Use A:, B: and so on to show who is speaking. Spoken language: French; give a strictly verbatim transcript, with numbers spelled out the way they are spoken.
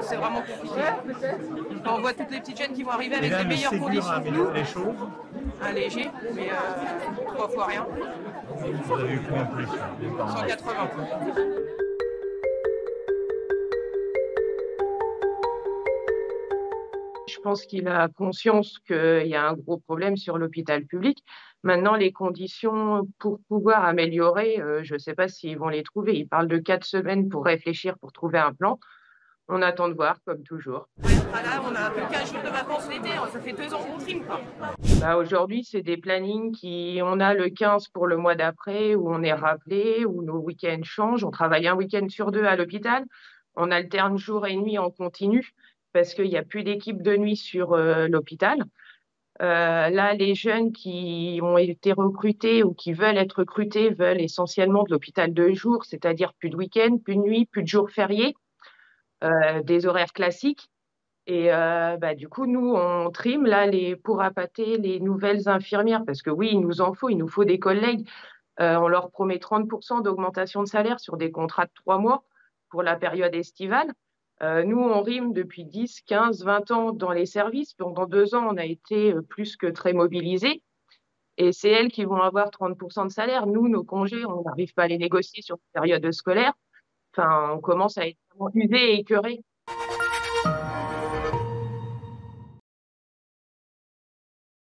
A: c'est vraiment compliqué. Quand on voit toutes les petites jeunes qui vont arriver avec
B: là,
A: les meilleures
B: Ségur
A: conditions
B: a
A: que nous,
B: amélioré les choses.
A: un léger, mais euh, trois fois rien,
B: Vous avez eu combien de plus
A: cent quatre-vingts.
C: Je pense qu'il a conscience qu'il y a un gros problème sur l'hôpital public. Maintenant, les conditions pour pouvoir améliorer, heu, je ne sais pas s'ils vont les trouver. Ils parlent de quatre semaines pour réfléchir, pour trouver un plan. On attend de voir, comme toujours.
A: Ah là, on a plus de quinze jours de vacances l'été, hein, ça fait deux ans qu'on trime, quoi.
C: Bah, aujourd'hui, c'est des plannings qui on a le quinze pour le mois d'après, où on est rappelé, où nos week-ends changent. On travaille un week-end sur deux à l'hôpital. On alterne jour et nuit en continu parce qu'il y a plus d'équipe de nuit sur, heu, l'hôpital. Heu, là, les jeunes qui ont été recrutés ou qui veulent être recrutés veulent essentiellement de l'hôpital de jour, c'est-à-dire plus de week-end, plus de nuit, plus de jours fériés, heu, des horaires classiques. Et heu, bah, du coup, nous, on trime là les pour appâter les nouvelles infirmières parce que oui, il nous en faut, il nous faut des collègues. Heu, on leur promet trente d'augmentation de salaire sur des contrats de trois mois pour la période estivale. Heu, nous, on rime depuis dix, quinze, vingt ans dans les services. Pendant deux ans, on a été, heu, plus que très mobilisés et c'est elles qui vont avoir trente de salaire. Nous, nos congés, on n'arrive pas à les négocier sur une période scolaire. Enfin, on commence à être vraiment usés et écœurés.